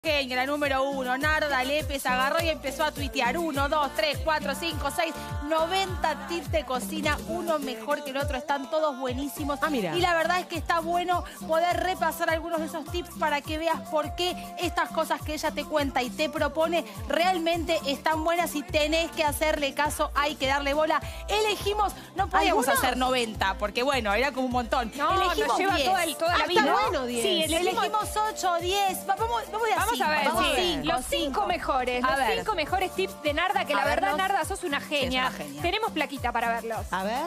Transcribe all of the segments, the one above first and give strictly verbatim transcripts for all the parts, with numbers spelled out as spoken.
Genia, la número uno, Narda Lépez agarró y empezó a tuitear. Uno, dos, tres, cuatro, cinco, seis, noventa tips de cocina, uno mejor que el otro. Están todos buenísimos. Ah, mira. Y la verdad es que está bueno poder repasar algunos de esos tips para que veas por qué estas cosas que ella te cuenta y te propone realmente están buenas y tenés que hacerle caso, hay que darle bola. Elegimos, no podíamos ¿Algunos? hacer noventa, porque bueno, era como un montón. No, elegimos nos lleva diez. toda, el- toda la Ah, vida. está bueno diez. Sí, Elegimos, elegimos, ocho, diez. Va- Vamos, vamos de a vamos cinco, a ver, vamos sí. cinco, los cinco cinco. mejores, A los ver. cinco mejores tips de Narda, que A la verdad, verlos. Narda, sos una genia. una genia. Tenemos plaquita para verlos. A ver.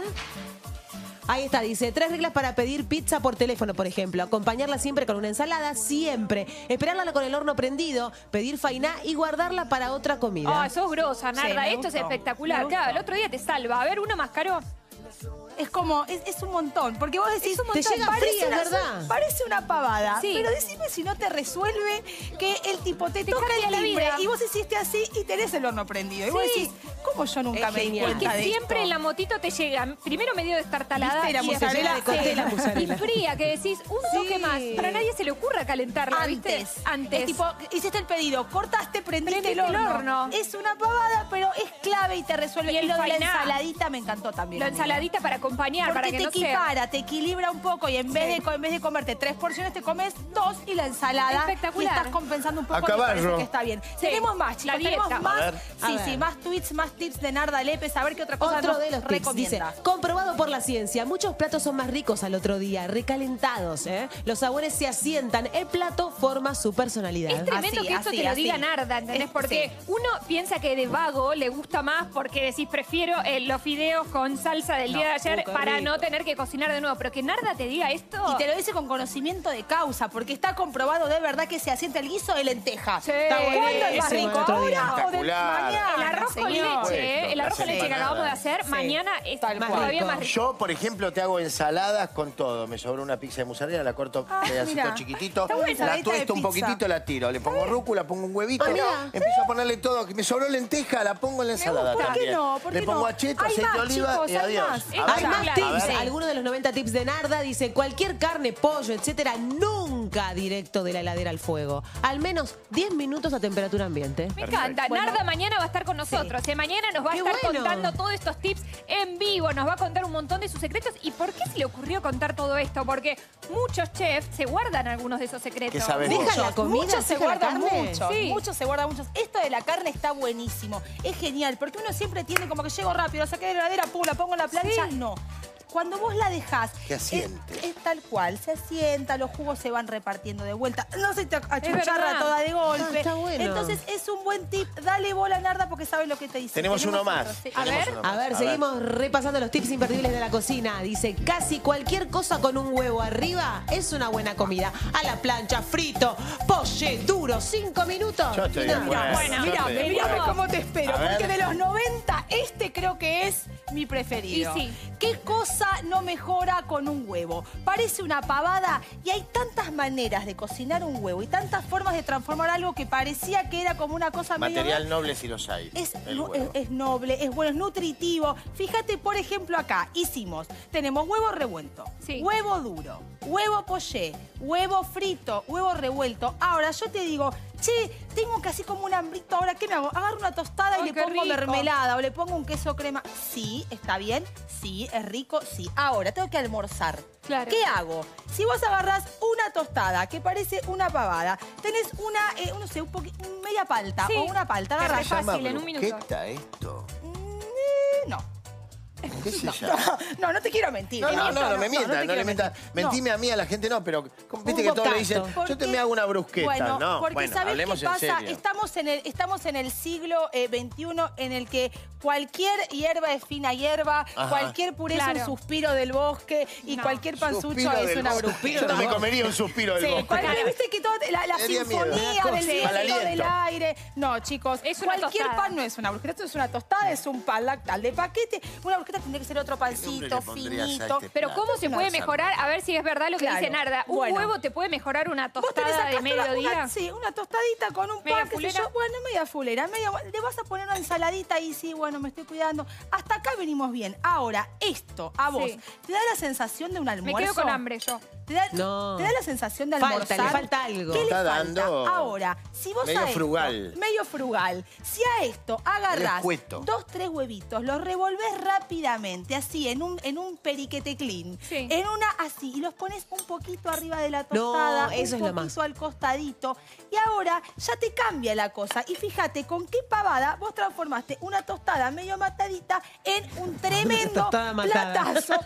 Ahí está, dice, tres reglas para pedir pizza por teléfono, por ejemplo. Acompañarla siempre con una ensalada, siempre. Esperarla con el horno prendido, pedir fainá y guardarla para otra comida. Ah, sos grosa, Narda. Sí, me Esto es gustó, espectacular. me gustó. Claro, el otro día te salva. A ver, uno más caro. Es como, es, es un montón, porque vos decís, Te llega fría, una, ¿verdad? parece una pavada, Sí. pero decime si no te resuelve que el tipo te, Te toca cambia el la timbre vida. y vos hiciste así y tenés el horno prendido. Y vos Sí. decís, ¿cómo yo nunca Es me di genial. cuenta Que de siempre esto? en la motito te llega, primero medio destartalada ¿Viste? La y mozzarella después- de coté, la sí. mozzarella. Y fría, que decís, un toque Sí. más. Para nadie se le ocurra calentarla, ¿viste? Antes, Antes. Es tipo, hiciste el pedido, cortaste, prendiste, Prendiste el, el horno. horno. Es una pavada, pero es clave y te resuelve. Y Y, el lo de la fainá. ensaladita me encantó también. La amiga. ensaladita para acompañar, Porque para que te no sea... equipara, te equilibra un poco y en vez, Sí. de, co- en vez de comerte tres porciones te comes dos y la ensalada. Espectacular. Y estás compensando un poco A y me parece caballo. que está bien. Sí, Tenemos más, chicos, la tenemos dieta. más. A ver. A Sí, ver. sí, más tweets, más tips de Narda Lépez. A ver qué otra cosa Otro nos de los tips, dice, recomienda. comprobado por la ciencia, muchos platos son más ricos al otro día, recalentados, ¿eh? Los sabores se asientan, el plato forma su personalidad. Es tremendo Así, que esto así, te lo así. diga Narda, ¿entendés? Es- Porque sí. uno piensa que de vago le gusta más porque decís, prefiero eh, los fideos con salsa del No, día de ayer uh, qué para rico. no tener que cocinar de nuevo. Pero que Narda te diga esto... Y te lo dice con conocimiento de causa, porque está comprobado de verdad que se asienta el guiso de lenteja. Sí. Está ¿Cuándo ¿Cuándo es más buenísimo, rico? el otro día. ¿Ahora o de Espectacular. mañana? El arroz con señor? leche, ¿eh? El arroz con Sí, leche que para acabamos de nada. hacer, Sí. mañana es Tal cual. todavía más Rico. rico. Yo, por ejemplo, te hago ensaladas con todo. Me sobró una pizza de mozzarella, la corto Ah, pedacito mira. chiquitito, Está buena la ensaladita de tuesto un pizza. poquitito, la tiro. Le pongo rúcula, pongo un huevito, Ah, mira. empiezo a ponerle todo. Que me sobró lenteja, la pongo en la ensalada ¿Por qué también. no? ¿Por Le qué pongo no? acheto, Hay aceite más, de oliva chicos, y hay adiós. más. A Hay ver. Hay más A tips. ver. Algunos de los noventa tips de Narda dice, cualquier carne, pollo, etcétera, nunca directo de la heladera al fuego. Al menos diez minutos a temperatura ambiente. Me encanta. Bueno. Narda mañana va a estar con nosotros. ¿eh? Mañana nos va a Qué estar bueno. contando todos estos tips en vivo. Nos va a contar un montón de sus secretos. ¿Y por qué se le ocurrió contar todo esto? Porque muchos chefs se guardan algunos de esos secretos. ¿Qué sabes Deja vos? la comida, muchos se deja la guardan carne. muchos, Sí. muchos se guardan muchos. Esto de la carne está buenísimo, es genial, porque uno siempre tiene como que llego rápido, saqué de la heladera, pum, la pongo en la plancha, Sí. no. Cuando vos la dejás, Que es, asiente. es tal cual, se asienta, los jugos se van repartiendo de vuelta, no se te achucharra verdad. toda de golpe. Ah, está bueno. Entonces es un buen tip, dale bola, Narda, porque sabe lo que te dice. Tenemos uno más. otro, sí. A Tenemos ver. uno más. A ver, seguimos repasando los tips imperdibles de la cocina. Dice, casi cualquier cosa con un huevo arriba es una buena comida. A la plancha, frito, poche, duro, cinco minutos. Yo estoy de Mirá. acuerdo. bueno, Yo Mirá, estoy de mirame acuerdo. cómo te espero, A ver. porque de los noventa, este creo que es mi preferido. Y sí. ¿Qué cosa no mejora con un huevo? Parece una pavada y hay tantas maneras de cocinar un huevo y tantas formas de transformar algo que parecía que era como una cosa medio... Material noble si los hay. Es, el nu- huevo. es- es noble, es bueno, es nutritivo. Fíjate, por ejemplo, acá hicimos, tenemos huevo revuelto, Sí. huevo duro, huevo poché, huevo frito, huevo revuelto. Ahora, yo te digo, che, tengo casi como un hambrito, ¿ahora qué me hago? Agarro una tostada Ay, y le qué pongo rico. mermelada o le pongo un queso crema. Sí, está bien, sí, es rico, sí. Ahora, tengo que almorzar. Claro. ¿Qué hago? Si vos agarrás una tostada que parece una pavada, tenés una, eh, no sé, un poqui- media palta Sí, o una palta, es re agarrás. fácil, ¿Llama en un minuto. bruschetta esto? Mm, eh, no. ¿Qué se llama? No, no te quiero mentir. No, En no, esto no, no me mientas, te no, le quiero mientas. mentir. Mentime a mí, a la gente no, pero viste que todos le dicen, bocato. yo te me hago una brusqueta. Bueno, no, porque bueno, ¿sabés hablemos qué en pasa? serio. Estamos en el, estamos en el siglo eh, veintiuno en el que cualquier hierba es fina hierba, Ajá. cualquier puré es Claro. un suspiro del bosque y No. cualquier panzucho Suspiro es del una bosque. brujita. Yo no me comería un suspiro del Sí, bosque. cualquier- viste que todo, la, la Me daría miedo. sinfonía Una del cosa, viento, mal aliento. del aire. No, chicos, Es una cualquier tostada. pan no es una brujita. Esto es una tostada, es un pan lactal de paquete. Una brujita croqueta tendría que ser otro nombre pancito, le pondrías a finito. este Pero plato? ¿cómo se puede Lázaro. mejorar? A ver si es verdad lo que Claro. dice Narda. ¿Un Bueno. huevo te puede mejorar una Vos tenés tostada acá de mediodía? Una, sí, una tostadita con un ¿Media pan, qué sé fulera? yo. Bueno, media fulera. Media, le vas a poner una ensaladita y sí, bueno, me estoy cuidando. Hasta acá venimos bien. Ahora, esto, a vos, Sí. ¿te da la sensación de un Me almuerzo? quedo con hambre yo. ¿Te da, No. ¿Te da la sensación de Falta, almorzar? le falta algo. ¿Qué le Está falta? dando Ahora, si vos medio a esto, frugal. medio frugal. Si a esto agarrás escueto. dos, tres huevitos, los revolvés rápidamente, así, en un, en un periquete clean. Sí. En una así, y los pones un poquito arriba de la No, tostada, eso un es lo poquito más. al costadito. Y ahora ya te cambia la cosa. Y fíjate con qué pavada vos transformaste una tostada medio matadita en un tremendo Tostada matada. platazo.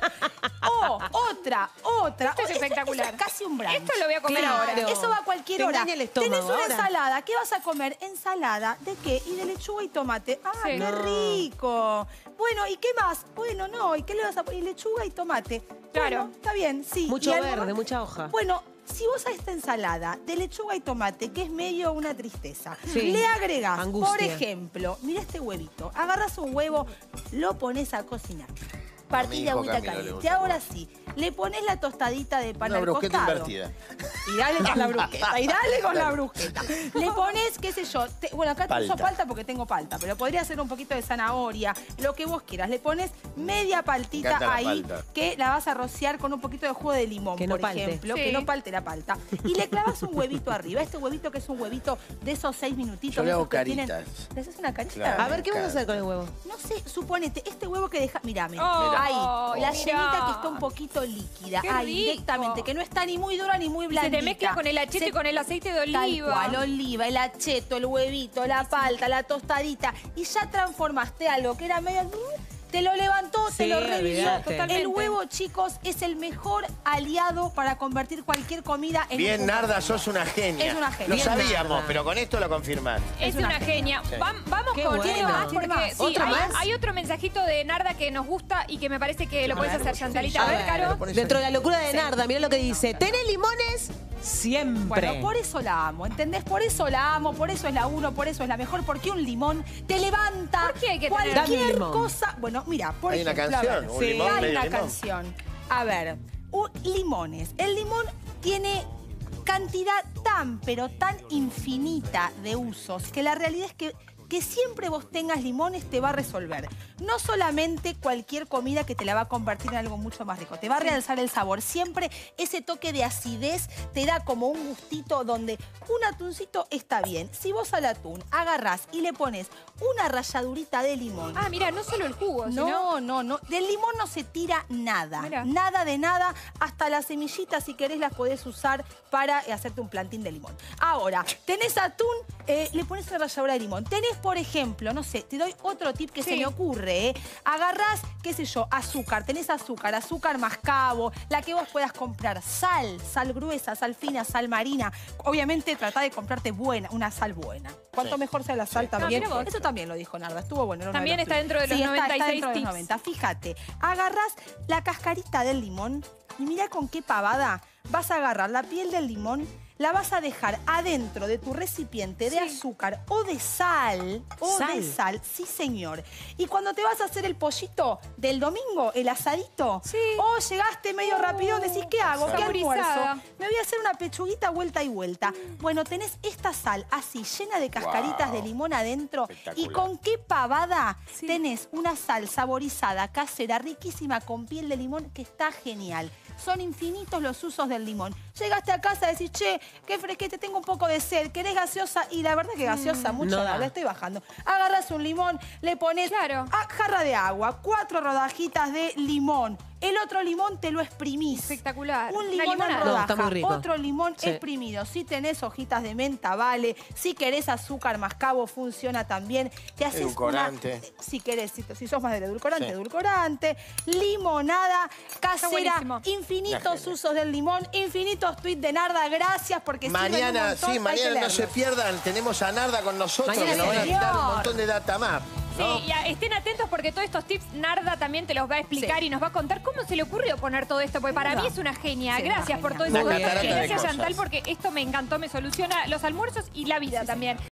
O otra, otra. Esto es o- eso- espectacular. eso es casi un brunch. Esto lo voy a comer Claro. ahora. Eso va a cualquier Te hora. engaña el estómago Tenés una ahora. ensalada. ¿Qué vas a comer? Ensalada. ¿De qué? Y de lechuga y tomate. ¡Ah, Sí. qué No. rico! Bueno, ¿y qué más? Bueno, no. ¿Y qué le vas a poner? Y lechuga y tomate. Claro. Bueno, está bien, sí. Mucho Y algo verde, más. mucha hoja. Bueno, si vos a esta ensalada de lechuga y tomate, que es medio una tristeza, Sí. le agregás, Angustia. por ejemplo, mira este huevito, agarras un huevo, lo pones a cocinar. Partí mi de hijo agüita Camilo le caliente. gusta el Ahora sí, le pones la tostadita de pan Una al brusqueta costado. invertida. Y dale con la brusqueta, y dale con la brusqueta. Le pones, qué sé yo, te- bueno, acá te uso Palta. palta porque tengo palta, pero podría ser un poquito de zanahoria, lo que vos quieras. Le pones media paltita encanta la ahí, palta. que la vas a rociar con un poquito de jugo de limón, Que no por palte. ejemplo, Sí. que no palte la palta. Y le clavas un huevito arriba. Este huevito que es un huevito de esos seis minutitos. Yo le de hago esos que tienen- caritas. ¿Le haces una carita? Claro. A ver, ¿qué vas a hacer con el huevo? No sé, suponete, este huevo que deja, mírame, Oh, ahí, la mirá. llenita que está un poquito líquida, Qué ahí, rico. directamente, que no está ni muy dura ni muy Se blandita. te mezcla con el acheto Se- y con el aceite de Tal oliva. cual, oliva, el acheto, el huevito, la palta, la tostadita, y ya transformaste algo que era medio... Te lo levantó, te Sí, lo revivió. olvídate. Totalmente. El huevo, chicos, es el mejor aliado para convertir cualquier comida en Bien, un Narda, sos una genia. Es una genia. Lo Bien, sabíamos, Narda. pero con esto lo confirmás. Es, Es una, una genia. Sí. Vam- vamos Qué con bueno. tiene más ¿Tiene porque más? sí, ¿Otro hay, más? hay otro mensajito de Narda que nos gusta y que me parece que lo puedes ver, hacer, Chantalita. A A ver, ver, Caro. pones Dentro ahí. de la locura de Narda, mira lo que dice. ¿Tenés limones? Siempre. Bueno, por eso la amo, ¿entendés? Por eso la amo, por eso es la uno, por eso es la mejor, porque un limón te levanta ¿Por qué hay que tener- Dame cualquier un limón. cosa. Bueno, mira, por Hay una ejemplo, a canción, ver, un Sí. limón, hay medio una limón. canción. A ver, un- limones. El limón tiene cantidad tan, pero tan infinita de usos que la realidad es que que siempre vos tengas limones te va a resolver. No solamente cualquier comida que te la va a convertir en algo mucho más rico, te va a realzar el sabor. Siempre ese toque de acidez te da como un gustito donde un atuncito está bien. Si vos al atún agarrás y le pones una ralladurita de limón, Ah, mira, no solo el jugo, sino... no, no, no. Del limón no se tira nada. Mirá. Nada de nada. Hasta las semillitas, si querés, las podés usar para hacerte un plantín de limón. Ahora, tenés atún, eh, le pones una ralladura de limón. Tenés, por ejemplo, no sé, te doy otro tip que Sí. se me ocurre, ¿eh? Agarrás, qué sé yo, azúcar. Tenés azúcar, azúcar mascabo, la que vos puedas comprar. Sal, sal gruesa, sal fina, sal marina. Obviamente, tratá de comprarte buena, una sal buena. Cuanto Sí. mejor sea la sal Sí. también. Ah, mirá vos. Eso también lo dijo Narda, estuvo bueno. era uno de También los está tips. dentro de los Sí, está- noventa y está seis dentro de los tips. noventa. Fíjate, agarrás la cascarita del limón y mira con qué pavada vas a agarrar la piel del limón, la vas a dejar adentro de tu recipiente de Sí. azúcar o de sal, o Sal. de sal, sí señor. Y cuando te vas a hacer el pollito del domingo, el asadito, Sí. o llegaste medio rápido, decís, ¿qué hago? ¿Qué Saborizada. almuerzo? Me voy a hacer una pechuguita vuelta y vuelta. Bueno, tenés esta sal así, llena de cascaritas Wow. de limón adentro. Y Espectacular. con qué pavada Sí. tenés una sal saborizada, casera, riquísima, con piel de limón, que está genial. Son infinitos los usos del limón. Llegaste a casa y decís, che, qué fresquete, tengo un poco de sed, ¿querés gaseosa? Y la verdad que gaseosa mucho, no no, da. la estoy bajando. Agarras un limón, le pones Claro. a jarra de agua, cuatro rodajitas de limón. El otro limón te lo exprimís. Espectacular. Un Una limón en limonada. rodaja, No, está muy rico. otro limón Sí. exprimido. Si tenés hojitas de menta, vale. Si querés azúcar mascabo, funciona también. Te haces Edulcorante. una- si querés, si, si sos más del edulcorante, Sí. edulcorante. Limonada casera. buenísimo. Infinitos Genia. usos del limón. Infinitos tweets de Narda. Gracias porque sirven un Mañana, montón, sí, hay mañana que no se leerlos. pierdan. Tenemos a Narda con nosotros, Mañana que nos van a sí. dar un Señor. montón de data más. ¿no? Sí, y a- estén atentos porque todos estos tips Narda también te los va a explicar Sí. y nos va a contar cómo se le ocurrió poner todo esto, porque para No. mí es una genia. Sí, Gracias una por todo genia. eso. Muy Y bien. gracias Catarata de Chantal cosas. porque esto me encantó, me soluciona los almuerzos y la vida también.